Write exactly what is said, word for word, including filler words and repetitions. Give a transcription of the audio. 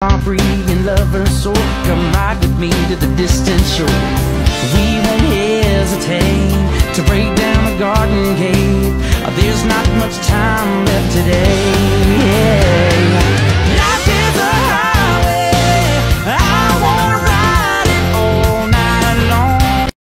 are free and lovers soar. Come ride with me to the distant shore. We won't hesitate to break down the garden gate. There's not much time left today.